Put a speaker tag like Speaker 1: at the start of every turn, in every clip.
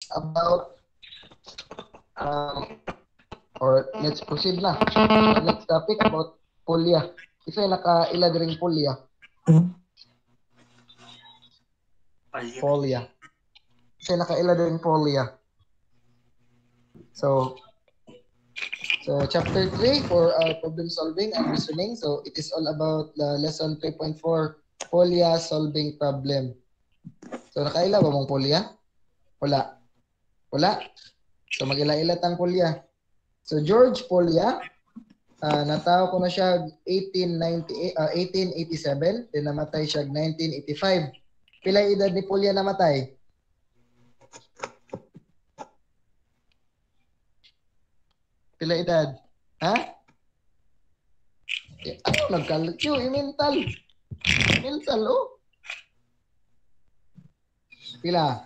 Speaker 1: about or let's proceed na. Next topic about polya. Isa naka-ila ring polya. Polya. Isa naka-ila ring polya. So chapter 3 for problem solving and reasoning. So it is all about the lesson 3.4 polya solving problem. So nakaila ba mong polya? Wala. So mag-ila-ila tang polya. So George Polya, natao ko na siya 1887, then namatay siya 1985. Pila edad ni Polya namatay? Pila edad? Ha? Ano nagkalkyo? Mental. Mental, oh. Pila?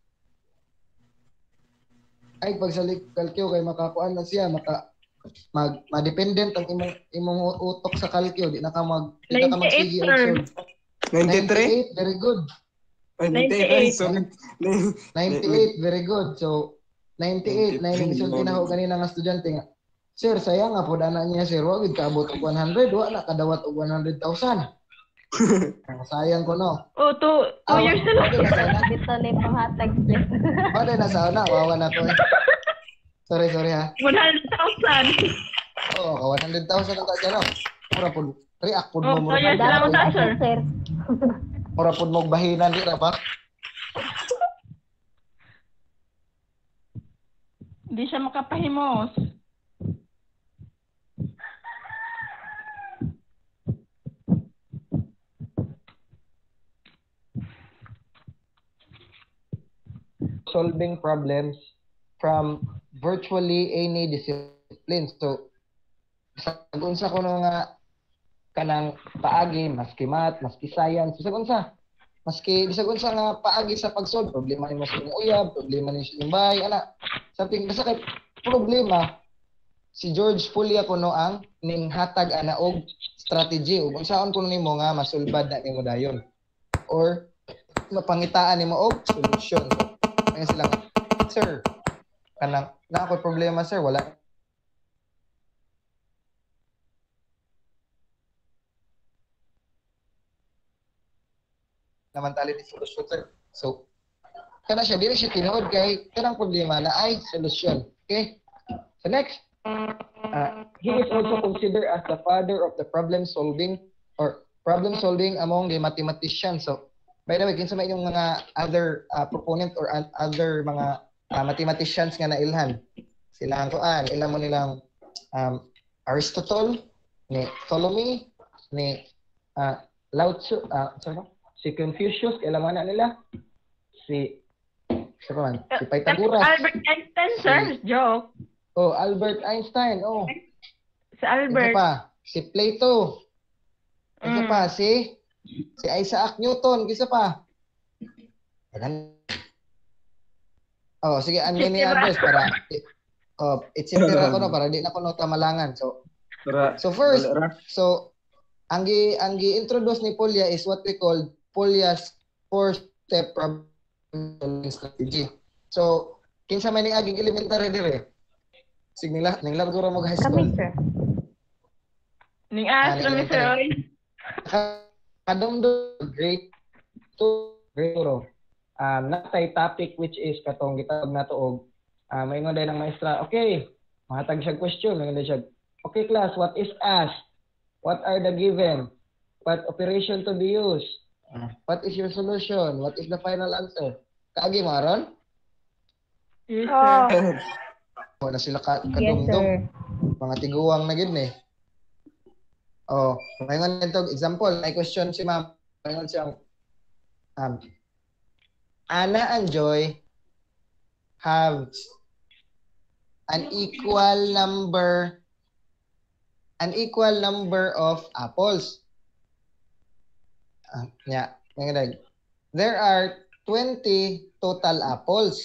Speaker 1: Ay pagsalik kalkyo kay makakuan na siya madependent ang imong utok sa kalkyo di na ka magsige og sud. 93 very good. 98 very good. So 98 na inisod tinaho kanina nga estudyante nga. Sir, sayang nga po dana niya sir, wa gid kaabot og 100, wa na kadawat og 100,000. Sayang ko no.
Speaker 2: Oh, 2 years na lang.
Speaker 3: Dito na yung pahatag.
Speaker 1: Bada na sana, wawa na to. Sorry ha.
Speaker 2: 100,000.
Speaker 1: Oo, 100,000 ang kaya no. Mura po, react po mo.
Speaker 2: 2 years na lang sir.
Speaker 1: Mura po mo bahinan di ra ba?
Speaker 2: Hindi siya makapahimos.
Speaker 1: Solving problems from virtually any discipline. So, sa ko nga kanang paagi, maski math, maski science, bisag unsa nga paagi sa pag-solve, problema ni mo sa imong uyab, problema ni sa imong bahay, ana. Something basta kay problema si George Polya kuno ang ninghatag ana og strategy ug unsaon kuno nimo nga masulbad na nimo dayon or mapangitaan nimo og solution. Kaya sila, sir, kanang na ako problema sir, wala. Naman tali ni solusyon sir. So, kana siya, dili siya tinuod kay kanang problema na ay solusyon. Okay? So next, he is also considered as the father of the problem solving among the mathematicians. So, by the way, kinsa may yung mga other proponent or other mga mathematicians nga nailhan. Sila ang kuan, ilan mo nilang Aristotle, ni Ptolemy, ni Lao Tzu, si Confucius, ilan mo na nila? Si Pythagoras.
Speaker 2: Albert Einstein, sir. Joke.
Speaker 1: Oh, Albert Einstein. Oh.
Speaker 2: Si Albert.
Speaker 1: Isa pa, si Plato. Isa pa, si Isaac Newton. Isa pa. Oh, sige, ano ni address para itsinira ko no para di na ko no tamalangan. So first, ang gi-introduce ni Polya is what we call Polya's 4-step problem solving strategy. So, kinsa man ning aging elementary dire? Sig nila guro mo high school.
Speaker 3: Kami, sir.
Speaker 2: Ning astro ni sir.
Speaker 1: Kadong grade 2 grade 2. Natay topic which is katong gitawag nato og maingon day ng maestra. Okay, mahatag siya question, maingon siya. Okay class, what is asked? What are the given? What operation to be used? What is your solution? What is the final answer? Kaagi mo aron?
Speaker 2: Yes, sir.
Speaker 1: Wala sila
Speaker 3: Yes, sir.
Speaker 1: mga tiguang na gid ni. Oh, ngayon ito example, may question si ma'am. Ngayon siya Anna and Joy have an equal number of apples. There are 20 total apples.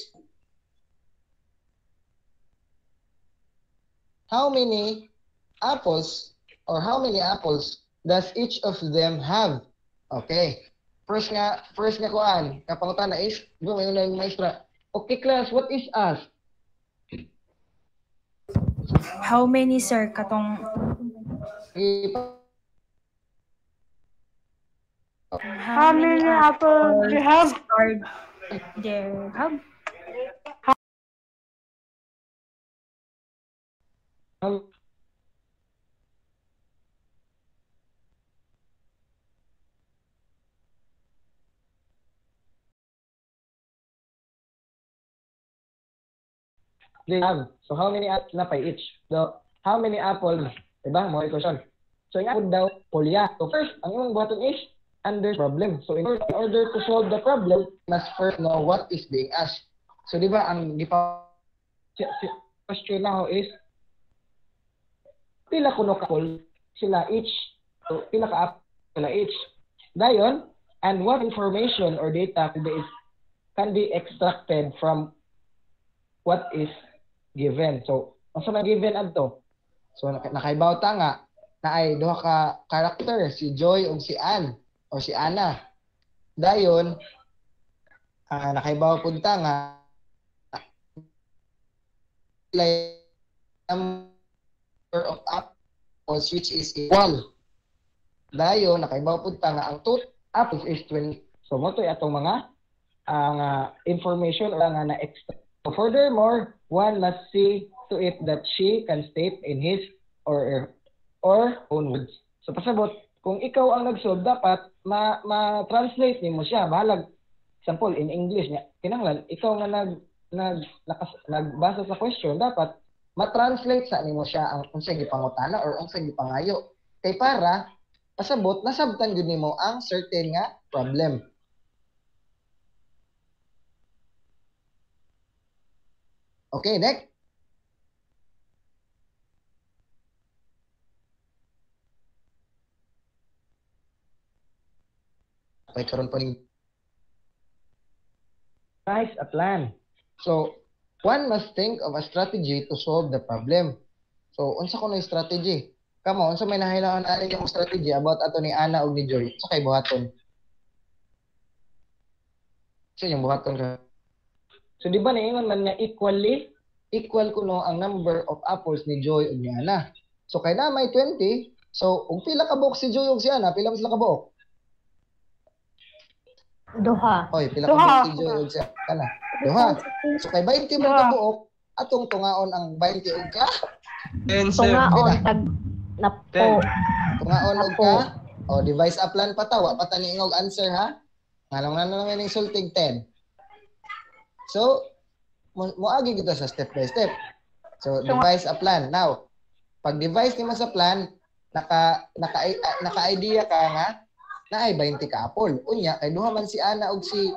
Speaker 1: How many apples does each of them have? Okay. First nga kuan, kapangutan na is, may una yung maestra. Okay, class, what is asked?
Speaker 4: How many, sir, katong
Speaker 2: How many apples do you have?
Speaker 4: are there have?
Speaker 1: They have. So how many apples na by each? So how many apples? Diba? More question. So yung apple daw, Polya. So first, ang imong button is under problem. So in order to solve the problem, must first know what is being asked. So di ba ang question now is pila kuno ka apple sila each. So pila ka apple sila each. Dayon, and what information or data can be extracted from what is given. So, asa na given adto? So, nakaibaw ta nga na ay duha ka character, si Joy ug si Ann or si Ana. Dayon, nakaibaw pud ta nga number of apples which is equal. Dayon, nakaibaw pud ta nga ang total apples is 20. So, mo to atong mga information or nga na extra. So furthermore, one must see to it that she can state in his or own words. So pasabot, kung ikaw ang nag-solve, dapat ma-translate nimo siya. Bahalag, example, in English niya, kinanglan, ikaw nga nagbasa sa question, dapat ma-translate sa nimo siya ang unsay gipangutana or unsay gipangayo. Kay para, pasabot, nasabtan yun nimo ang certain nga problem. Okay, next. Okay, karon pa ning devise a plan. So, one must think of a strategy to solve the problem. So, unsa kuno yung strategy? Kamo, unsa may nahilakon ani yung strategy about ato ni Ana ug ni Joy? Unsa kay buhaton? So, yung buhaton ka. So, di ba naingon man nga equal kuno ang number of apples ni Joy ug ni Ana. So, kay na may 20, so, ug pila ka buok si Joy ug si Ana? Pila sila ka buok?
Speaker 3: Duha.
Speaker 1: Oy, pila ka buok si Joy ug si Ana? Duha. So, kay 20 man ka buok, atong tungaon ang 20 ug ka?
Speaker 5: 10, sir.
Speaker 3: Tungaon tag napo.
Speaker 1: Tungaon ug ka? O, devise a plan pa ta. Wa pa ta niingog answer, ha? Ngalang na lang yung sulting 10. So, moagi kita sa step by step. So, devise a plan. Now, pag devise nimo sa plan, naka-idea ka nga na ay 20 ka apple. Unya, kay duha man si Ana ug si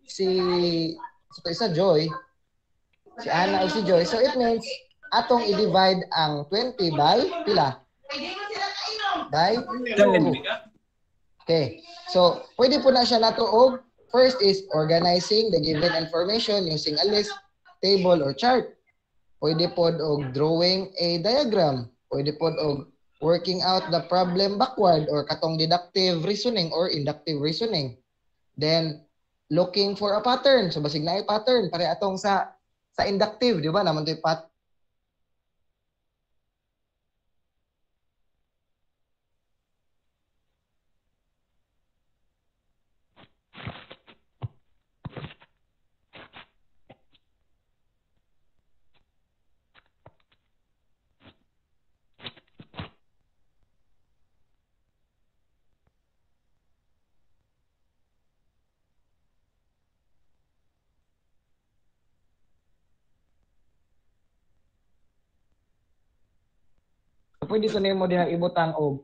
Speaker 1: isa Joy. Si Ana ug si Joy. So, it means atong i-divide ang 20 by pila? By 2. Okay. So, pwede po na siya nato og first is organizing the given information using a list, table, or chart. Pwede po og drawing a diagram. Pwede po og working out the problem backward or katong deductive reasoning or inductive reasoning. Then, looking for a pattern. So, basig na ay pattern. Pare atong sa inductive, di ba? Naman ito yung pattern. Pwede ito na mo din ibutang og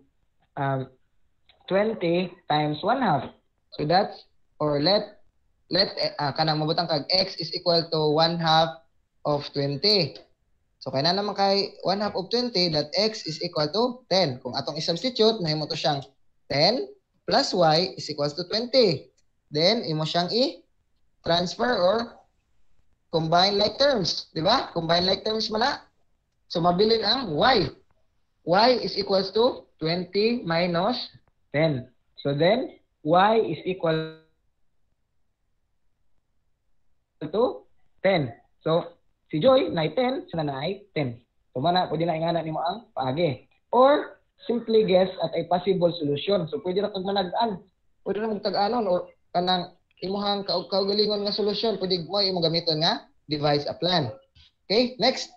Speaker 1: 20 times 1/2. So that's, or let kanang mabutang kag x is equal to 1/2 of 20. So kaya na naman kay 1/2 of 20, that x is equal to 10. Kung atong i-substitute, nahimo to siyang 10 plus y is equals to 20. Then imo siyang i-transfer or combine like terms, di ba? Combine like terms mala. So mabilin ang y. Y is equals to 20 minus 10. So then, y is equal to 10. So, si Joy, na 10, siya na 10. So, pwede na ingana nimo ang paagi. Or, simply guess at a possible solution. So, pwede na kag manag-an. Pwede na magtag-anon or kanang imuhang kaugalingon nga solusyon. Pwede mo imong gamiton nga devise a plan. Okay, next.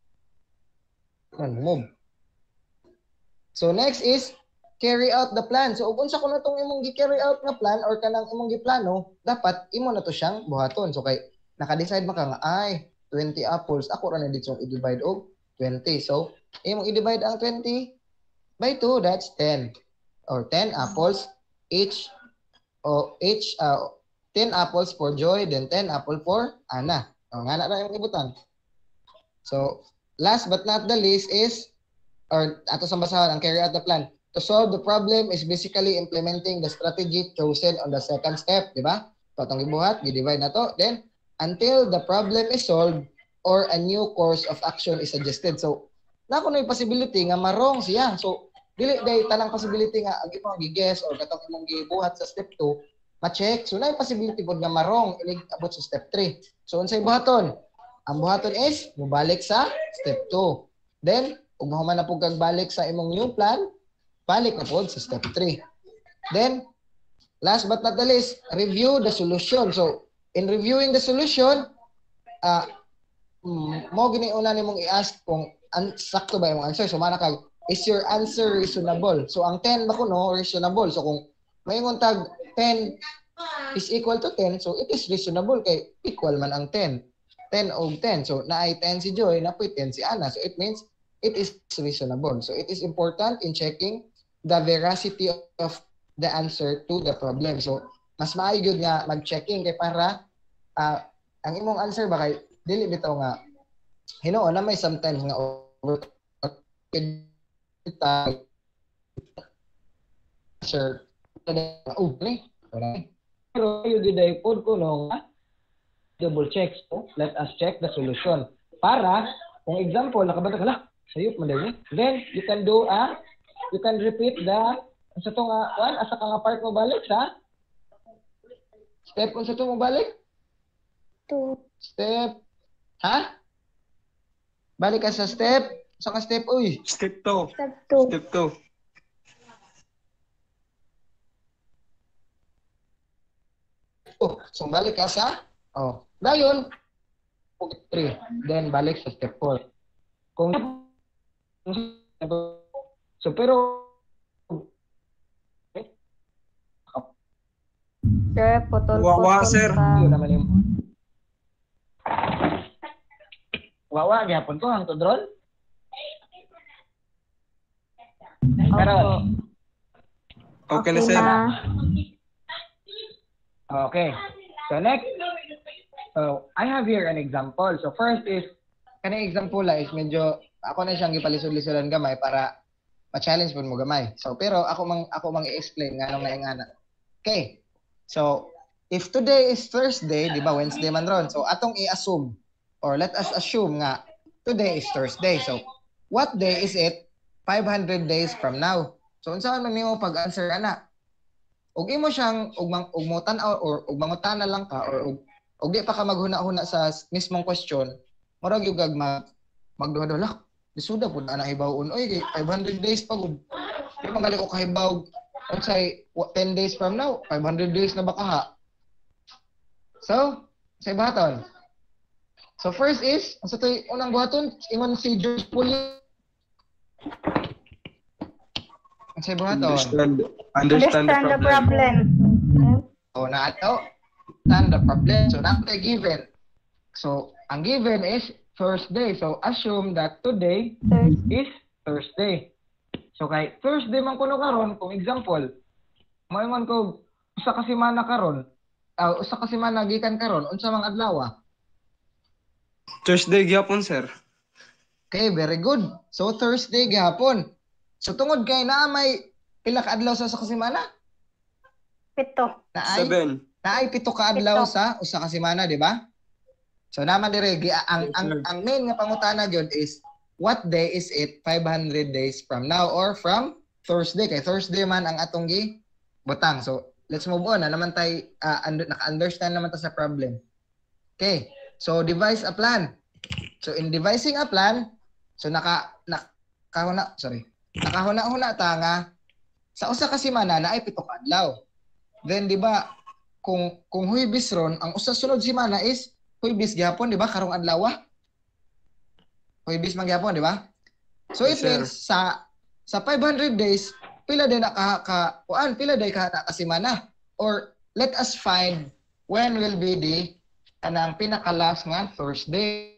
Speaker 1: Move. So, next is carry out the plan. So, kung unsa ko na itong imong gi-carry out nga plan or kanang imong giplano, dapat imo na to siyang buhaton. So, kay naka-decide maka nga, ay, 20 apples, ako ra na dito i-divide og 20. So, imong i-divide ang 20 by 2, that's 10. Or 10 apples, each 10 apples for Joy, then 10 apple for Ana. O, nga na yung ibutan. So, last but not the least is, or ato sa basahan, ang carry out the plan. To solve the problem is basically implementing the strategy chosen on the second step, di ba? So, itong ibuhat, i-divide na to. Then, until the problem is solved or a new course of action is suggested. So, na kung yung possibility nga marong siya. So, dili day tanang possibility nga ang imong gi-guess or katong imong gibuhat sa step 2, ma-check. So, na yung possibility pod nga marong inig abot sa step 3. So, unsay buhaton? Ang buhaton is mubalik sa step 2. Then, kung mahuman na po kagbalik sa imong new plan, balik na po sa step 3. Then, last but not the least, review the solution. So, in reviewing the solution, mo giniuna nimong i-ask kung sakto ba yung answer. So, manakag, is your answer reasonable? So, ang 10 ba kuno, reasonable. So, kung mayingon tag 10 is equal to 10, so it is reasonable kay equal man ang 10. 10 og 10. So, naay 10 si Joy, napoy 10 si Ana. So, it means it is reasonable. So, it is important in checking the veracity of the answer to the problem. So, mas maayo gyud nga mag-checking kay para ang imong answer ba kay dili bitaw nga hinuon na may sometimes nga over sure pero yun gyud pod ko no double check. So, let us check the solution para kung example nakabata ka sayop man daw then you can repeat the sa to nga one asa ka nga part mo balik sa step unsa to mo balik
Speaker 2: 2.
Speaker 1: step balik ka sa step sa ka step uy
Speaker 5: Step 2.
Speaker 2: Step 2.
Speaker 5: Step 2.
Speaker 1: so balik ka sa dayon 3 then balik sa step 4 kung so pero
Speaker 2: Sir,
Speaker 5: Wawa, sir.
Speaker 1: yun naman yung wawa gyapon ko ang tudron karon
Speaker 5: Okay na, sir.
Speaker 1: okay so next so I have here an example. So first is kanang example is medyo ako na siyang gipalisod-lisodan gamay para ma-challenge pud mo gamay. So pero ako mang i-explain nganong naingana. Okay. So if today is Thursday, di ba Wednesday man ron. So atong i-assume or let us assume nga today is Thursday. So what day is it 500 days from now? So unsa man nimo pag-answer ana? Ug imo siyang ug mo tan-aw or ug mangutana lang ka or ug di pa ka maghuna-huna sa mismong question, murag yung magduha-duha. Disuda pud ana hibawon. Oy, 500 days pa gud. Di man gali ko kahibaw. Unsay 10 days from now, 500 days na ba kaha? So, say buhaton. So first is, unsa toy unang buhaton? Ingon si George Polya. Unsay buhaton?
Speaker 5: Understand the problem.
Speaker 1: So na ato, understand the problem. So natin given. So ang given is Thursday. So assume that today is Thursday. So kay Thursday man kuno karon, kung example, moingon ko usa ka semana karon, usa ka semana gikan karon, unsa mang adlaw?
Speaker 5: Thursday gyapon, sir.
Speaker 1: Okay, very good. So Thursday gihapon. So tungod kay naa may pila ka adlaw sa usa ka semana?
Speaker 2: 7.
Speaker 1: Naay 7 ka adlaw sa usa ka semana, di ba? So naman dire ang main nga pangutana gyud is what day is it 500 days from now or from Thursday? Kay Thursday man ang atong butang. So let's move on. Naman tay naka-understand naman ta sa problem. Okay. So devise a plan. So in devising a plan, so nakahuna-huna ta nga sa usa ka semana na ay 7 ka adlaw. Then di ba kung Huwebes ron, ang usa sunod semana is Huwebes gyapon, di ba? Karong adlaw. Huwebes man gyapon, di ba? So it
Speaker 5: Yes, sir.
Speaker 1: means sa 500 days, pila din pila day ka semana, or let us find when will be the kanang pinaka-last nga Thursday.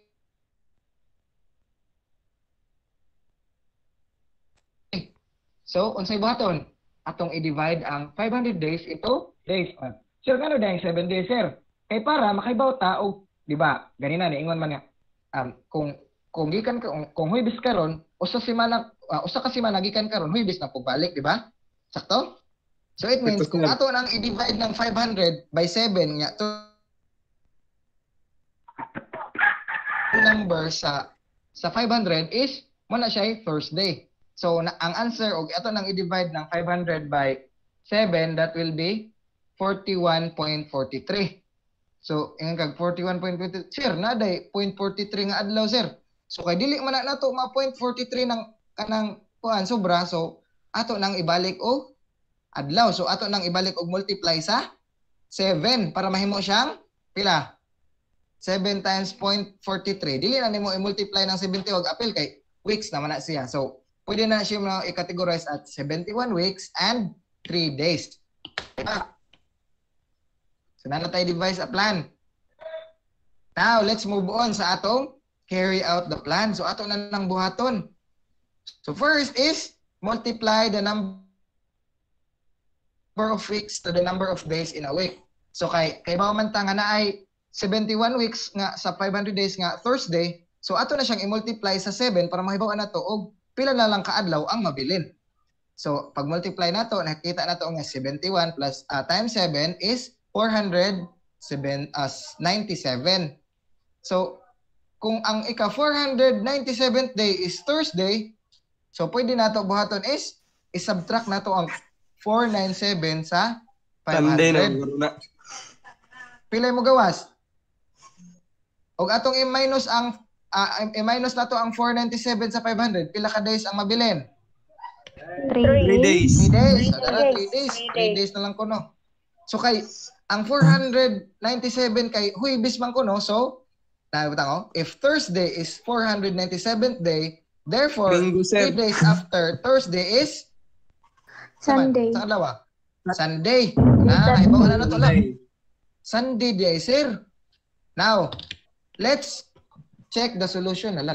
Speaker 1: So, unsay buhaton? Atong i-divide ang 500 days into days. Sir, ano dahil 7 days, sir? Kay para makaibaw ta og, di ba? Ganina ni ingon man nga kung gikan kung Huwebes karon, usa ka semana gikan karon, Huwebes na pabalik, di ba? Sakto? So it means kung ato nang i-divide ng 500 by 7 nga to number sa 500 is mo na siya Thursday. So ang answer og ato nang i-divide ng 500 by 7, that will be 41.43. So ingon kag 41.43, sir, naday 0.43 nga adlaw, sir. So kay dili man na nato ma 0.43 ng kanang kuan sobra, so ato nang ibalik og adlaw. So ato nang ibalik og multiply sa 7 para mahimo siyang pila? 7 times 0.43. Dili na nimo i-multiply ng 70 og apil kay weeks naman na siya. So pwede na siya mo i-categorize at 71 weeks and 3 days. So na tayo devise a plan. Now, let's move on sa atong carry out the plan. So ato na nang buhaton. So first is multiply the number of weeks to the number of days in a week. So kay man ta nga na ay 71 weeks nga sa 500 days nga Thursday. So ato na siyang i-multiply sa 7 para mahibaw na to og pila na lang kaadlaw ang mabilin. So pag multiply nato, nakita nato nga 71 plus times 7 is 497. So kung ang ika 497th day is Thursday, so pwede nato buhaton is i-subtract nato ang 497 sa 500.
Speaker 5: Sunday na.
Speaker 1: Pila mo gawas? Og atong i-minus ang i-minus nato ang 497 sa 500, pila ka days ang mabilin?
Speaker 3: 3
Speaker 5: 3
Speaker 3: days.
Speaker 5: days.
Speaker 1: 3 days. So, 3 days. 3 days na lang ko, no? So, kay, ang 497 kay Huwebes man ko, no? So, if Thursday is 497th day, therefore,
Speaker 5: Bingo, sir.
Speaker 1: 3 days after Thursday is?
Speaker 2: Sunday.
Speaker 1: Sa adlaw? Sunday. Ibaw na to lang. Sunday day, sir. Now, let's check the solution na lang.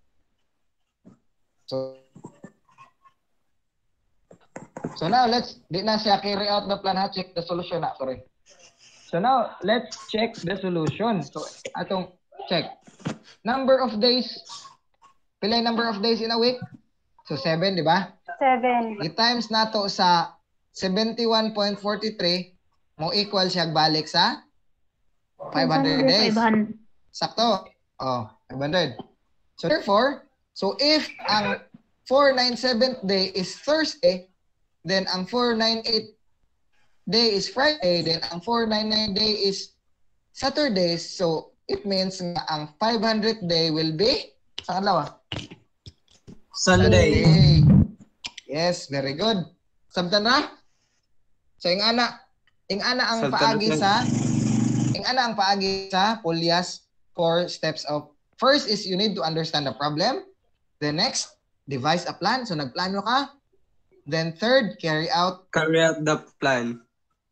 Speaker 1: So now di na siya carry out the plan, ha, check the solution na, sorry. So now let's check the solution. So atong check number of days. Pila yung number of days in a week? So 7, di ba?
Speaker 2: 7.
Speaker 1: I-times nato sa 71.43 mo equal siya balik sa 500 days.
Speaker 3: 500.
Speaker 1: Sakto. Oh, 500. So therefore, so if ang 497th day is Thursday, then ang 498 day is Friday, then ang 499 day is Saturday. So it means nga ang 500th day will be sa adlaw?
Speaker 5: Sunday.
Speaker 1: Yes, very good. Sabtan na? So ing ana ang
Speaker 5: Sabtan
Speaker 1: paagi sa Polya's 4 steps of. First is you need to understand the problem. The next, devise a plan. So nagplano ka. Then third, carry out
Speaker 5: the plan.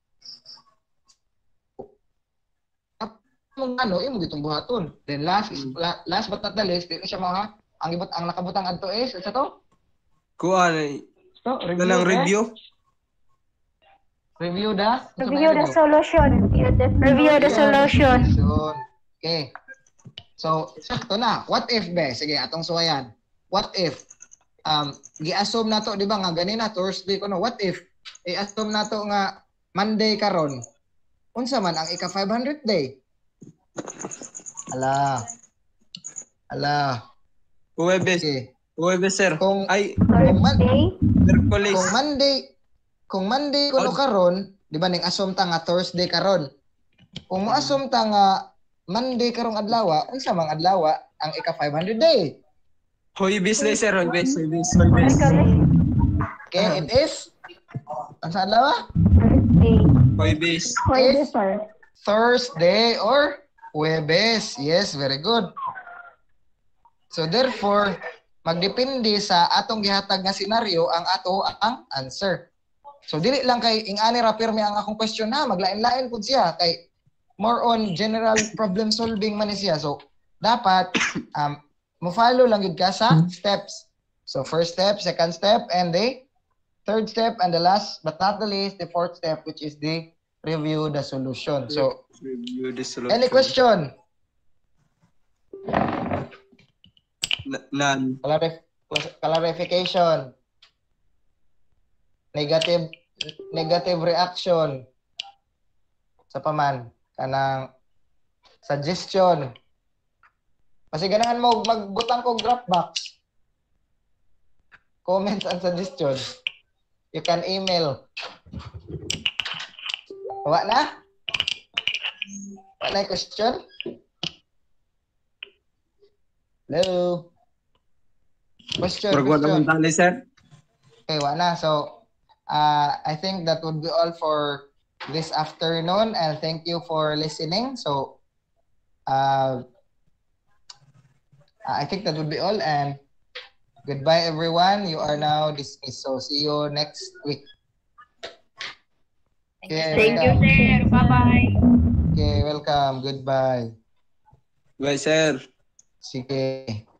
Speaker 1: imo gitong buhaton. Then last but not the least, dito siya mga ang nakabutang adto is sa to?
Speaker 5: Kuan
Speaker 1: So,
Speaker 5: review.
Speaker 1: Review the
Speaker 2: Solution. Review the solution.
Speaker 1: Okay. So, sakto na. What if, be? Sige, atong suwayan. What if gi-assume nato, di ba, nga ganina Thursday ko, no? What if i-assume nato nga Monday karon? Unsa man ang ika 500 day? Ala.
Speaker 5: Huwebes.
Speaker 1: Okay.
Speaker 5: Huwebes, sir.
Speaker 1: Kung
Speaker 2: Thursday.
Speaker 5: Merkulis.
Speaker 1: kung Monday kuno karon, di ba ning assume ta nga Thursday karon. Kung mo assume ta nga Monday karong adlaw, unsa mang adlaw ang ika 500 day?
Speaker 5: Huwebes day, sir. Huwebes.
Speaker 1: Okay, it is unsa adlaw?
Speaker 2: Thursday.
Speaker 5: Huwebes.
Speaker 2: Pwede, sir.
Speaker 1: Thursday or Huwebes. Yes, very good. So therefore, magdepende sa atong gihatag nga senaryo ang ato ang answer. So dili lang kay ingani ra pirmi ang akong question na maglain-lain pud siya kay more on general problem solving man ni siya. So dapat mo follow lang gid ka sa steps. So first step, second step, and the third step, and the last but not the least, the fourth step, which is the review the solution. So
Speaker 5: Review the solution.
Speaker 1: any question?
Speaker 5: None.
Speaker 1: Clarification. Negative reaction. Sa paman kanang suggestion. Kasi ganahan mo magbutang kog Dropbox. Comments and suggestions. You can email. Wa na? Wa na question? Hello? Question.
Speaker 5: Murag naman tali, sir.
Speaker 1: Okay, wala. So, I think that would be all for this afternoon, and thank you for listening. So, I think that would be all, and goodbye, everyone. You are now dismissed. So, see you next week. Okay,
Speaker 2: Thank you, sir. Bye-bye.
Speaker 1: Okay, welcome. Goodbye.
Speaker 5: Bye, sir.
Speaker 1: Sige.